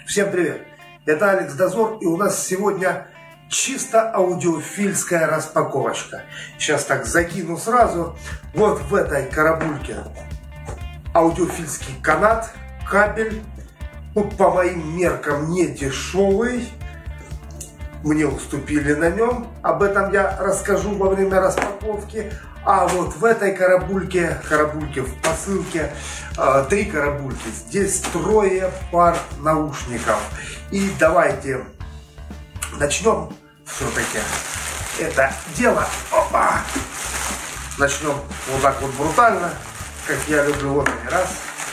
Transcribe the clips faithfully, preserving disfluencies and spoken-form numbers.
Всем привет! Это Алекс Дозор, и у нас сегодня чисто аудиофильская распаковочка. Сейчас так закину сразу. Вот в этой карабульке аудиофильский канат, кабель, ну, по моим меркам не дешевый. Мне уступили на нем, об этом я расскажу во время распаковки. А вот в этой карабульке, карабульке в посылке, э, три карабульки. Здесь трое пар наушников. И давайте начнем все-таки это дело. Опа! Начнем вот так вот брутально, как я люблю. Вот они. Раз,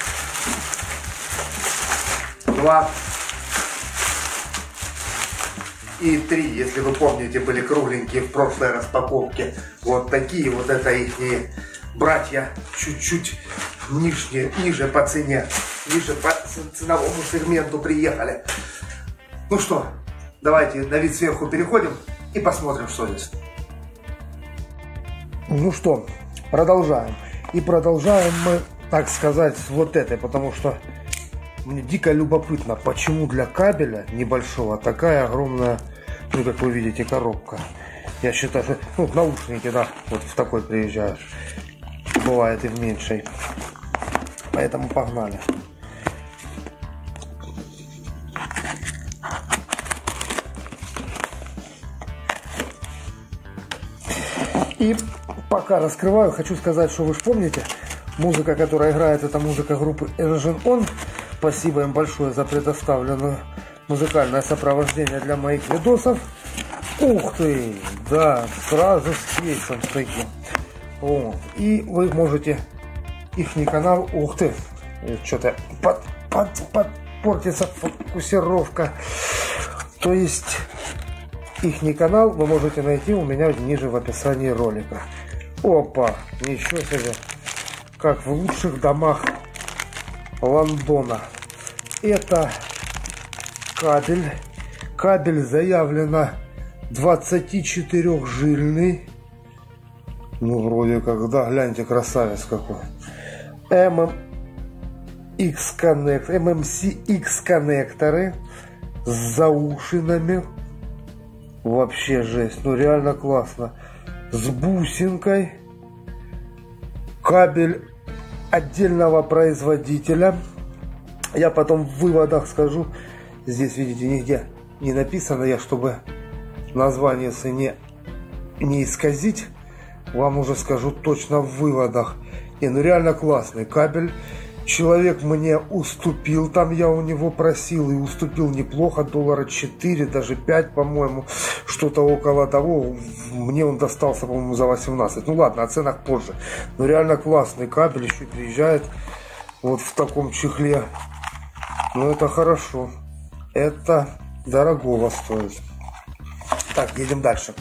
два и три. Если вы помните, были кругленькие в прошлой распаковке. Вот такие вот это их братья, чуть-чуть ниже, ниже по цене, ниже по ценовому сегменту приехали. Ну что, давайте на вид сверху переходим и посмотрим, что здесь. Ну что, продолжаем. И продолжаем мы, так сказать, с вот этой, потому что мне дико любопытно, почему для кабеля небольшого такая огромная, ну, как вы видите, коробка. Я считаю, что, ну, наушники, да, вот в такой приезжают. Бывает и в меньшей. Поэтому погнали. И пока раскрываю, хочу сказать, что вы же помните, музыка, которая играет, это музыка группы Engine On. Спасибо им большое за предоставленное музыкальное сопровождение для моих видосов. Ух ты! Да, сразу с кейсом с таким. Вот. И вы можете ихний канал. Ух ты! Что-то под, под, подпортится фокусировка. То есть ихний канал вы можете найти у меня ниже в описании ролика. Опа! Ничего себе! Как в лучших домах Лондона. Это кабель. Кабель заявлено двадцатичетырёхжильный. Ну, вроде как, да, гляньте, красавец какой. эм эм икс коннектор, эм эм си икс коннекторы с заушинами. Вообще жесть, ну реально классно. С бусинкой. Кабель отдельного производителя. Я потом в выводах скажу. Здесь, видите, нигде не написано. Я, чтобы название не, не исказить, вам уже скажу точно в выводах. И ну реально классный кабель. Человек мне уступил, там я у него просил, и уступил неплохо, доллара четыре, даже пять, по-моему, что-то около того. Мне он достался, по-моему, за восемнадцать. Ну ладно, о ценах позже. Но реально классный кабель, еще приезжает вот в таком чехле. Ну это хорошо. Это дорогого стоит. Так, едем дальше.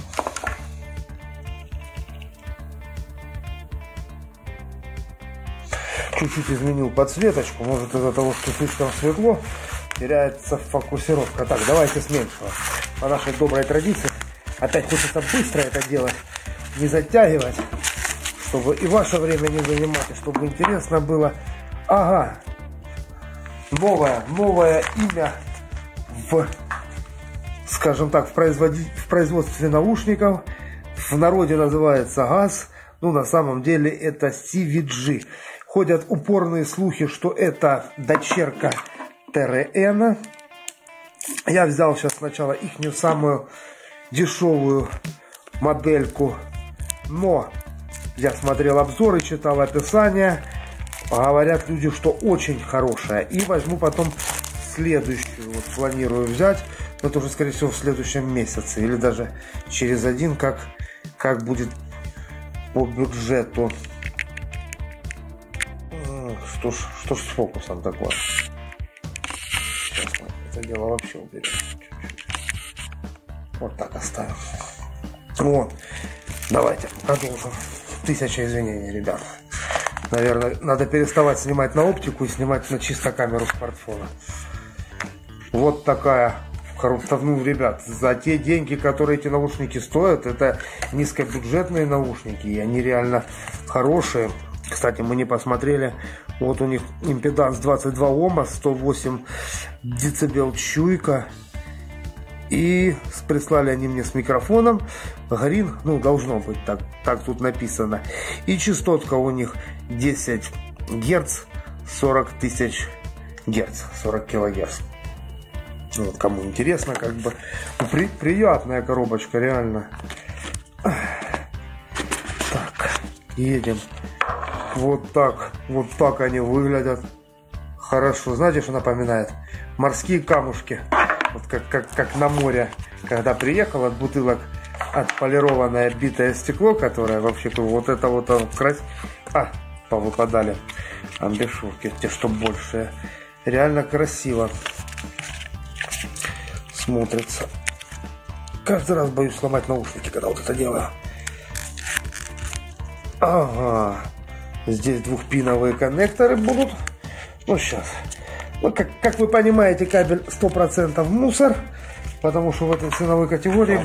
Чуть-чуть изменил подсветочку. Может, из-за того, что слишком светло, теряется фокусировка. Так, давайте с меньшего. По нашей доброй традиции. Опять хочется быстро это делать. Не затягивать. Чтобы и ваше время не занимать. И чтобы интересно было. Ага. Новое, новое имя в, скажем так, в, производи... в производстве наушников. В народе называется газ. Ну, на самом деле это си ви джи. Ходят упорные слухи, что это дочерка тэ эр эн. Я взял сейчас сначала ихнюю самую дешевую модельку. Но я смотрел обзоры, читал описание. Говорят люди, что очень хорошая. И возьму потом следующую. Вот планирую взять. Но это уже, скорее всего, в следующем месяце. Или даже через один, как, как будет по бюджету. Что ж, что ж с фокусом такое? Сейчас мы это дело вообще уберем. Вот так оставим. Вот. Давайте продолжим. Тысяча извинений, ребят. Наверное, надо переставать снимать на оптику и снимать на чисто камеру смартфона. Вот такая коробка. Ну, ребят, за те деньги, которые эти наушники стоят, это низкобюджетные наушники, и они реально хорошие. Кстати, мы не посмотрели Вот у них импеданс двадцать два Ома, сто восемь децибел чуйка. И прислали они мне с микрофоном. Грин, ну должно быть, так, так тут написано. И частотка у них десять герц, сорок тысяч герц, сорок килогерц. Вот, кому интересно, как бы при, приятная коробочка, реально. Так, едем. Вот так, вот так они выглядят. Хорошо. Знаете, что напоминает? Морские камушки. Вот как, как, как на море, когда приехал от бутылок отполированное битое стекло, которое вообще вот это вот красиво. А, повыпадали амбишурки, те, что большие. Реально красиво смотрится. Каждый раз боюсь сломать наушники, когда вот это делаю. Ага. Здесь двухпиновые коннекторы будут. Ну, сейчас. Ну, как, как вы понимаете, кабель сто процентов мусор. Потому что в этой ценовой категории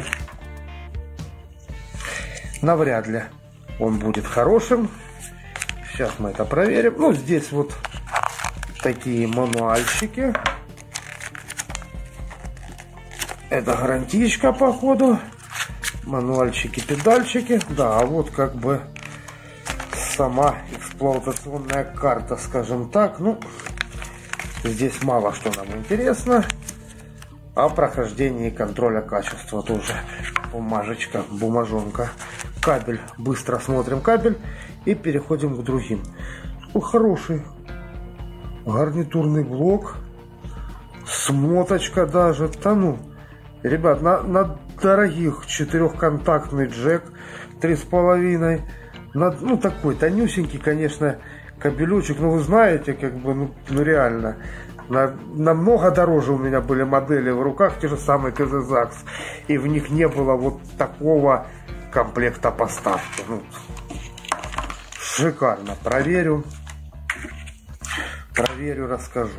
навряд ли он будет хорошим. Сейчас мы это проверим. Ну, здесь вот такие мануальчики. Это гарантичка, походу. Мануальчики, педальчики. Да, а вот как бы сама эксплуатационная карта, скажем так. Ну, здесь мало что нам интересно. О прохождении контроля качества тоже. Бумажечка, бумажонка. Кабель. Быстро смотрим кабель. И переходим к другим. О, хороший гарнитурный блок. Смоточка даже. Да ну. Ребят, на, на дорогих четырехконтактный джек три с половиной. На, ну, такой тонюсенький, конечно, кабелючек. Но вы знаете, как бы, ну, ну реально. На, намного дороже у меня были модели в руках, те же самые ТЗ ЗАГС. И в них не было вот такого комплекта поставки. Ну, шикарно. Проверю. Проверю, расскажу.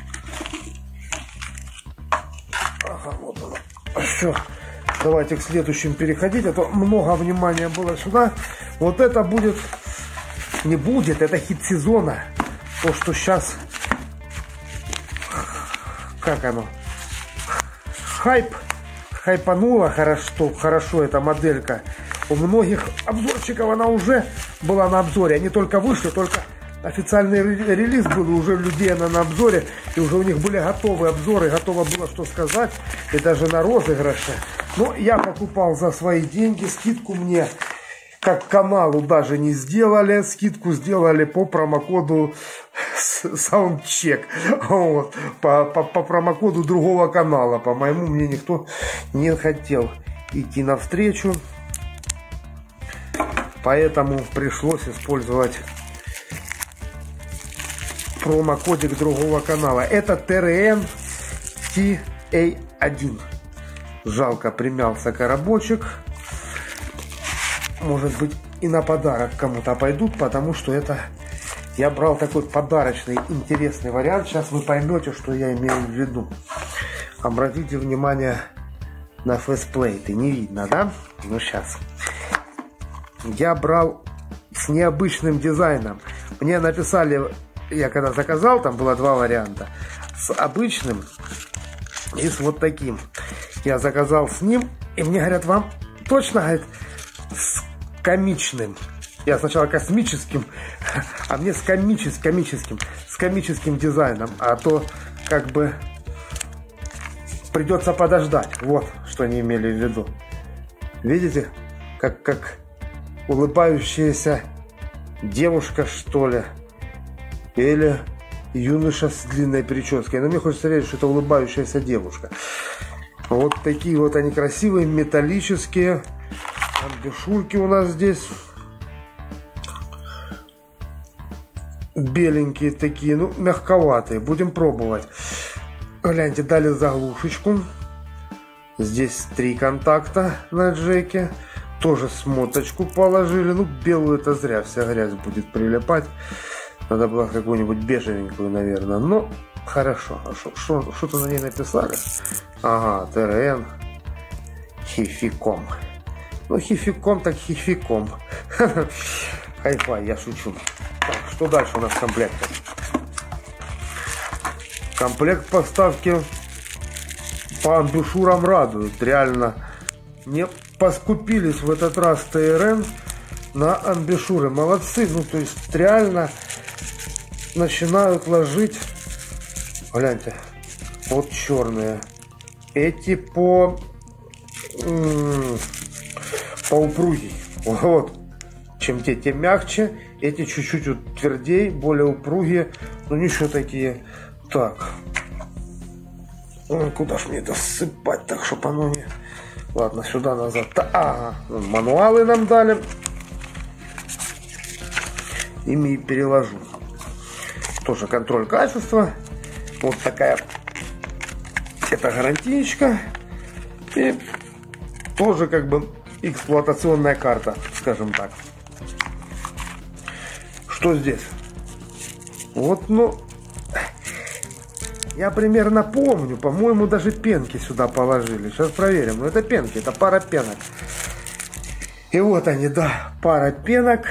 Ага, вот оно. Все. Давайте к следующим переходить. А то много внимания было сюда. Вот это будет... Не будет. Это хит сезона. То, что сейчас... Как оно? Хайп. Хайпанула хорошо, хорошо эта моделька. У многих обзорщиков она уже была на обзоре. Они только вышли, только официальный релиз был, и уже людей она на обзоре. И уже у них были готовые обзоры, готово было что сказать. И даже на розыгрыше. Но я покупал за свои деньги. Скидку мне, как каналу, даже не сделали. Скидку сделали по промокоду Soundcheck. Вот. По, по, по промокоду другого канала. По-моему, мне никто не хотел идти навстречу. Поэтому пришлось использовать промокодик другого канала. Это Т Р Н Т А один. Жалко, примялся коробочек. Может быть, и на подарок кому-то пойдут, потому что это... Я брал такой подарочный, интересный вариант. Сейчас вы поймете, что я имею в виду. Обратите внимание на фейсплейты. Не видно, да? Ну, сейчас. Я брал с необычным дизайном. Мне написали, я когда заказал, там было два варианта. С обычным и с вот таким. Я заказал с ним, и мне говорят, вам точно, говорит, с комичным. Я сначала космическим, а мне с комическим, комическим, с комическим дизайном. А то как бы придется подождать. Вот что они имели в виду. Видите, как, как улыбающаяся девушка, что ли? Или юноша с длинной прической. Но мне хочется верить, что это улыбающаяся девушка. Вот такие вот они красивые, металлические. Амбушюрки у нас здесь. Беленькие такие, ну, мягковатые. Будем пробовать. Гляньте, дали заглушечку. Здесь три контакта на джеке. Тоже смоточку положили. Ну, белую это зря, вся грязь будет прилипать. Надо было какую-нибудь бежевенькую, наверное. Но хорошо. А что-то на ней написали? Ага, Т Р Н Хификом. Ну, хификом так хификом. Хай-фай, я шучу. Так, что дальше у нас в комплекте? Комплект поставки по амбушюрам радует. Реально не поскупились в этот раз ТРН на амбушюры. Молодцы. Ну, то есть реально начинают ложить. Гляньте. Вот черные. Эти по по упругий. Вот. Чем те, тем мягче. Эти чуть-чуть вот твердей, более упругие. Но ничего такие. Так. Ой, куда ж мне это ссыпать так, чтобы оно не... Ладно, сюда, назад. Ага, мануалы нам дали. Ими переложу. Тоже контроль качества. Вот такая. Это гарантиечка. И тоже как бы эксплуатационная карта, скажем так. Что здесь? Вот, ну... Я примерно помню, по-моему, даже пенки сюда положили. Сейчас проверим. Но это пенки, это пара пенок. И вот они, да, пара пенок.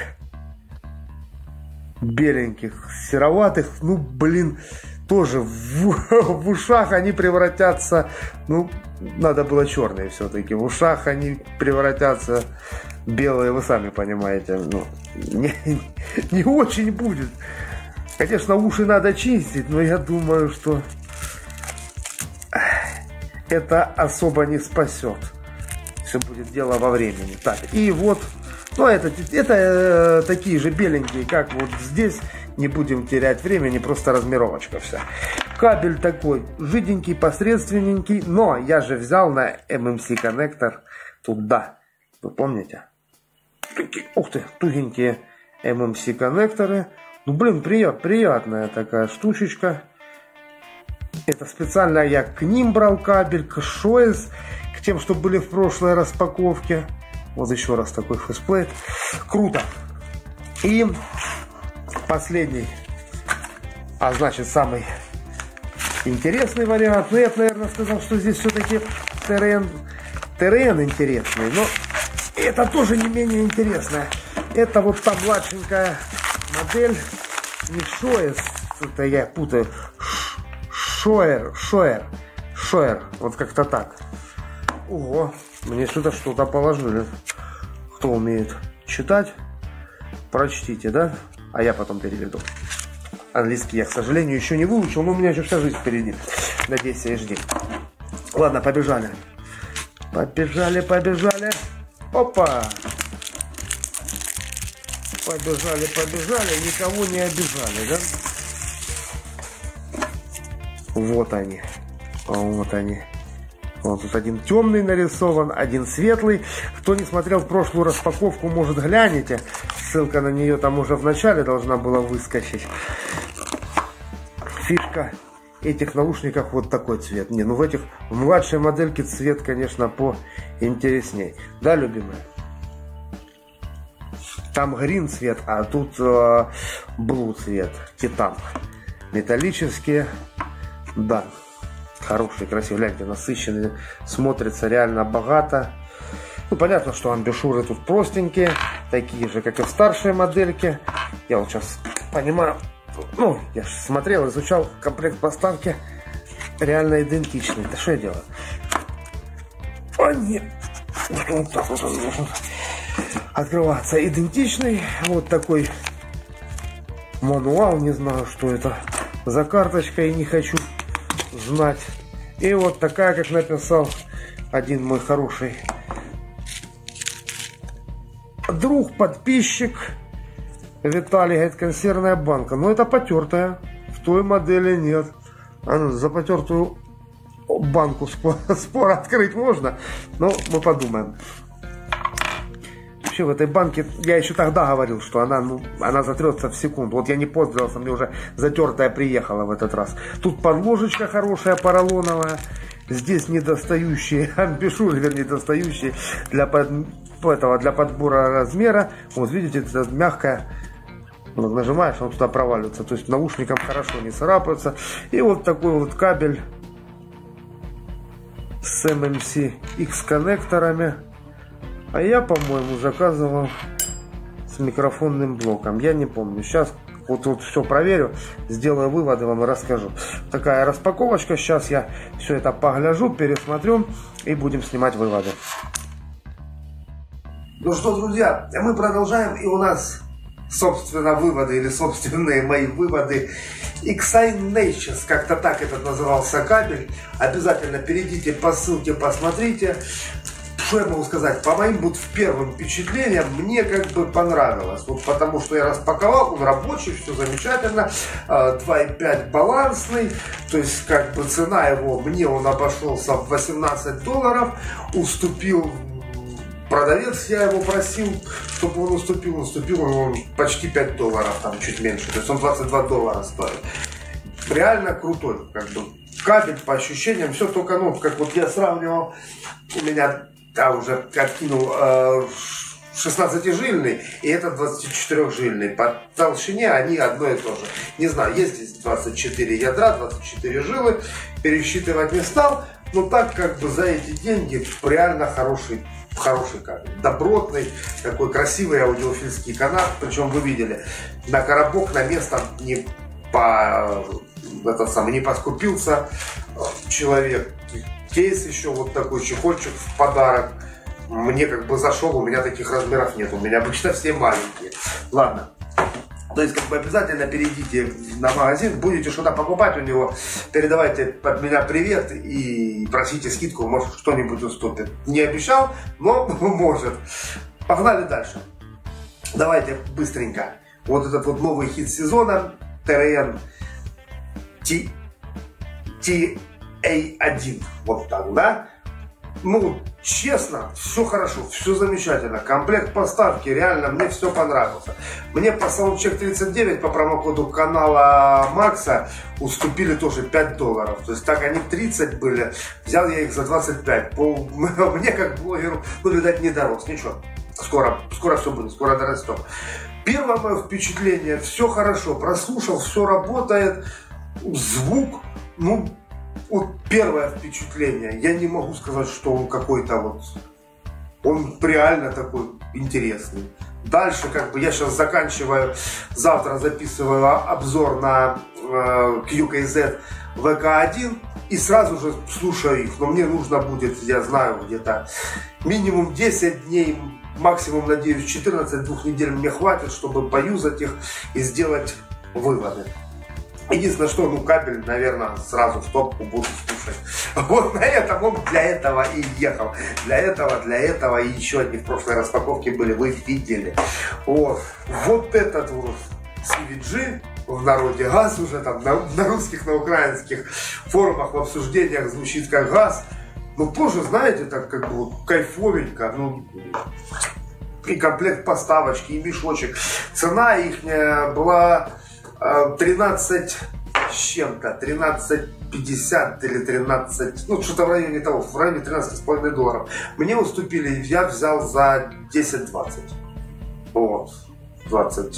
Беленьких, сероватых. Ну, блин, тоже в, в ушах они превратятся... Ну, надо было черные все-таки. В ушах они превратятся белые, вы сами понимаете. Ну, не, не очень будет. Конечно, уши надо чистить, но я думаю, что это особо не спасет. Все будет дело во времени. Так, и вот, ну, это, это э, такие же беленькие, как вот здесь. Не будем терять времени, просто размировочка вся. Кабель такой жиденький, посредственненький, но я же взял на эм эм си коннектор туда. Вы помните? Такие, ух ты, тугенькие эм эм си коннекторы. Ну, блин, прият, приятная такая штучечка. Это специально я к ним брал кабель, к шоэс, к тем, что были в прошлой распаковке. Вот еще раз такой фейсплейт. Круто. И последний, а значит самый интересный вариант. Ну, я бы, наверное, сказал, что здесь все-таки ТРН, ТРН интересный, но это тоже не менее интересное. Это вот та младшенькая модель, не шоэс, это я путаю, шоэр, шоэр, шоэр, вот как-то так. Ого, мне сюда что-то положили. Кто умеет читать, прочтите, да? А я потом переведу. Английский я, к сожалению, еще не выучил, но у меня еще вся жизнь впереди. Надеюсь, и жди. Ладно, побежали. Побежали, побежали. Опа! Побежали, побежали, никого не обижали, да? Вот они. Вот они. Вот тут один темный нарисован, один светлый. Кто не смотрел прошлую распаковку, может, гляните. Ссылка на нее там уже в начале должна была выскочить. Фишка этих наушников вот такой цвет. Не, ну в этих, в младшей модельке цвет, конечно, поинтересней. Да, любимая? Там грин цвет, а тут э, блу цвет. Титан. Металлические. Да. Хороший, красивый. Гляньте, насыщенный. Смотрится реально богато. Ну, понятно, что амбушюры тут простенькие. Такие же, как и в старшей модельке. Я вот сейчас понимаю. Ну, я же смотрел, изучал комплект поставки. Реально идентичный. Да что я делаю? Они... Вот так вот он должен открываться. Идентичный. Вот такой мануал. Не знаю, что это за карточка. И не хочу знать. И вот такая, как написал один мой хороший друг, подписчик Виталий, говорит, консервная банка. Но это потертая. В той модели нет. А ну, за потертую банку спор, спор открыть можно. Но мы подумаем. Вообще в этой банке, я еще тогда говорил, что она, ну, она затрется в секунду. Вот я не пользовался, мне уже затертая приехала в этот раз. Тут подложечка хорошая, поролоновая. Здесь недостающие амбушюры, вернее, недостающие для, под, этого, для подбора размера. Вот видите, это мягкая. Вот нажимаешь, он туда проваливается. То есть наушникам хорошо не царапаются. И вот такой вот кабель с эм эм си икс коннекторами. А я, по-моему, заказывал с микрофонным блоком. Я не помню. Сейчас Вот, вот все проверю, сделаю выводы, вам и расскажу. Такая распаковочка. Сейчас я все это погляжу, пересмотрю и будем снимать выводы. Ну что, друзья, мы продолжаем, и у нас, собственно, выводы, или собственные мои выводы. X-Nations, как-то так этот назывался кабель. Обязательно перейдите по ссылке, посмотрите. Что я могу сказать? По моим вот первым впечатлениям, мне как бы понравилось. Вот потому что я распаковал, он рабочий, все замечательно. два и пять балансный. То есть как бы цена его, мне он обошелся в восемнадцать долларов. Уступил продавец, я его просил, чтобы он уступил. Уступил он почти пять долларов, там чуть меньше. То есть он двадцать два доллара стоит. Реально крутой, как бы. Кабель по ощущениям, все только, ну, как вот я сравнивал, у меня да, уже откинул э, шестнадцатижильный, и этот двадцатичетырёхжильный. По толщине они одно и то же. Не знаю, есть здесь двадцать четыре ядра, двадцать четыре жилы, пересчитывать не стал, но так как бы за эти деньги реально хороший, хороший кабель. Добротный, такой красивый аудиофильский канал, причем вы видели, на коробок, на место не по... этот самый, не поскупился человек. Кейс еще вот такой, чехольчик в подарок. Мне как бы зашел, у меня таких размеров нет. У меня обычно все маленькие. Ладно. То есть как бы обязательно перейдите на магазин, будете что-то покупать у него, передавайте от меня привет и просите скидку, может что-нибудь уступит. Не обещал, но может. Погнали дальше. Давайте быстренько. Вот этот вот новый хит сезона. тэ эр эн ти эй один. Вот так, да? Ну, честно, все хорошо, все замечательно. Комплект поставки, реально, мне все понравился. Мне по Soundcheck тридцать девять по промокоду канала Макса уступили тоже пять долларов. То есть так они тридцать были, взял я их за двадцать пять. По, мне как блогеру, ну, видать, не дорос. Ничего, скоро, скоро все будет, скоро дорастем. Первое мое впечатление, все хорошо, прослушал, все работает, звук, ну, вот первое впечатление, я не могу сказать, что он какой-то вот, он реально такой интересный. Дальше, как бы, я сейчас заканчиваю, завтра записываю обзор на э, кью кей зет ви кей один и сразу же слушаю их, но мне нужно будет, я знаю, где-то минимум десять дней, максимум, надеюсь, четырнадцать, двух недель мне хватит, чтобы поюзать их и сделать выводы. Единственное, что, ну, кабель, наверное, сразу в топку буду слушать. Вот на этом он для этого и ехал. Для этого, для этого и еще одни в прошлой распаковке были, вы видели. Вот, вот этот вот си ви джи, в народе газ уже там, на, на русских, на украинских форумах, в обсуждениях звучит как газ. Ну, тоже, знаете, так как бы вот кайфовенько, ну, и комплект поставочки, и мешочек. Цена их была тринадцать с чем-то, тринадцать пятьдесят или тринадцать, ну что-то в районе того, в районе тринадцати с половиной долларов. Мне уступили, я взял за десять двадцать. Вот, двадцать.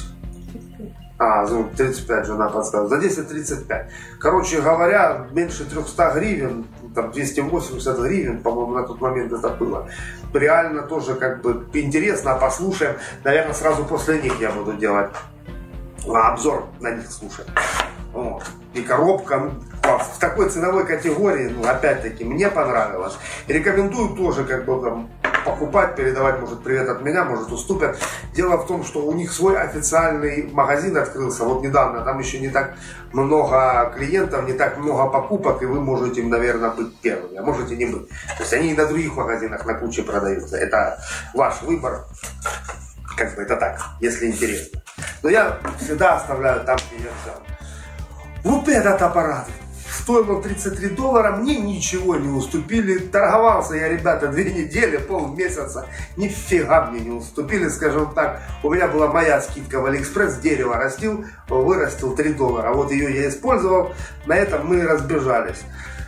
А, тридцать пять жена подсказала. За десять тридцать пять. Короче говоря, меньше трехсот гривен, там двести восемьдесят гривен, по-моему, на тот момент это было. Реально тоже как бы интересно, послушаем. Наверное, сразу после них я буду делать обзор на них, слушать. Вот. И коробка, ну, в такой ценовой категории, ну, опять-таки, мне понравилось. И рекомендую тоже, как бы, там, покупать, передавать, может, привет от меня, может, уступят. Дело в том, что у них свой официальный магазин открылся, вот недавно, там еще не так много клиентов, не так много покупок, и вы можете, наверное, быть первыми, а можете не быть. То есть они и на других магазинах на куче продаются. Это ваш выбор. Как бы это так, если интересно. Но я всегда оставляю там, где я взял. Вот этот аппарат стоил тридцать три доллара, мне ничего не уступили. Торговался я, ребята, две недели, полмесяца. Нифига мне не уступили, скажем так. У меня была моя скидка в Алиэкспресс, дерево растил, вырастил три доллара. Вот ее я использовал, на этом мы разбежались.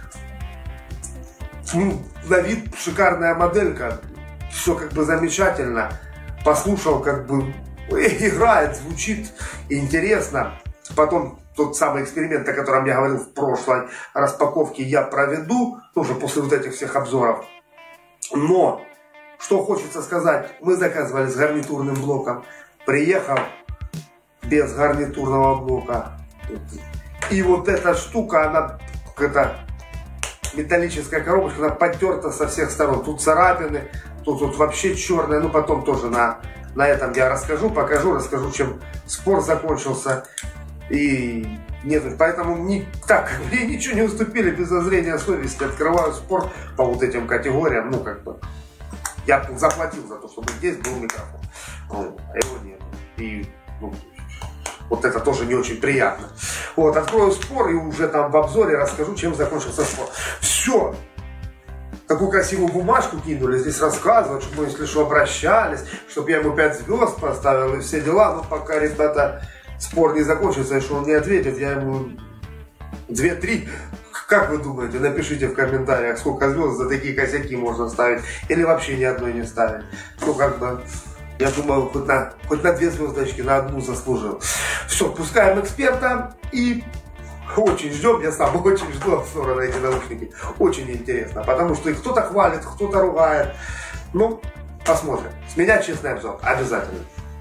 Ну, на вид шикарная моделька, все как бы замечательно. Послушал, как бы играет, звучит интересно. Потом тот самый эксперимент, о котором я говорил в прошлой распаковке, я проведу, тоже после вот этих всех обзоров. Но, что хочется сказать, мы заказывали с гарнитурным блоком, приехал, без гарнитурного блока. И вот эта штука, она, это металлическая коробочка, она потерта со всех сторон. Тут царапины, тут, тут вообще черная. Ну, потом тоже на, на этом я расскажу, покажу, расскажу, чем спор закончился. И нет, поэтому не, так, мне ничего не уступили без зазрения совести. Открываю спор по вот этим категориям. Ну, как бы, я заплатил за то, чтобы здесь был микрофон. Ну, а его нет. И, ну, вот это тоже не очень приятно. Вот, открою спор и уже там в обзоре расскажу, чем закончился спор. Все. Такую красивую бумажку кинули, здесь рассказывают, чтобы мы, если что, обращались, чтобы я ему пять звезд поставил и все дела. Но пока, ребята, спор не закончится, если он не ответит, я ему две-три. Как вы думаете? Напишите в комментариях, сколько звезд за такие косяки можно ставить. Или вообще ни одной не ставить. Ну, как бы, я думаю, хоть на, хоть на две звездочки, на одну заслужил. Все, пускаем эксперта и очень ждем, я сам очень жду обзора на эти наушники. Очень интересно, потому что их кто-то хвалит, кто-то ругает. Ну, посмотрим. С меня честный обзор, обязательно.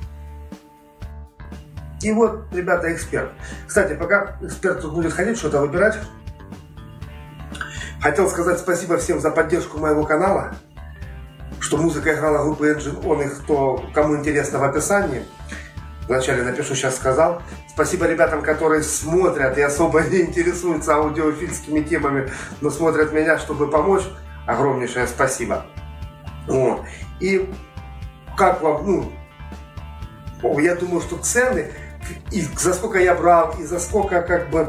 И вот, ребята, эксперт. Кстати, пока эксперт тут будет ходить, что-то выбирать, хотел сказать спасибо всем за поддержку моего канала, что музыка играла группы Engine On, и кто, кому интересно, в описании. Вначале напишу, сейчас сказал. Спасибо ребятам, которые смотрят и особо не интересуются аудиофильскими темами, но смотрят меня, чтобы помочь. Огромнейшее спасибо. Вот. И как вам, ну, я думаю, что цены, и за сколько я брал, и за сколько, как бы,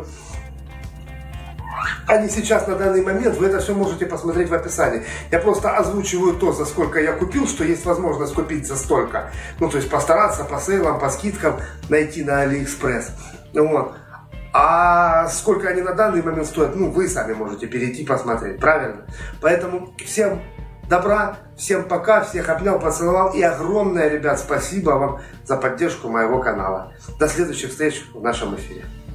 они сейчас на данный момент, вы это все можете посмотреть в описании. Я просто озвучиваю то, за сколько я купил, что есть возможность купить за столько. Ну, то есть постараться по сейлам, по скидкам найти на Алиэкспресс. Вот. А сколько они на данный момент стоят, ну, вы сами можете перейти посмотреть, правильно? Поэтому всем добра, всем пока, всех обнял, поцеловал. И огромное, ребят, спасибо вам за поддержку моего канала. До следующих встреч в нашем эфире.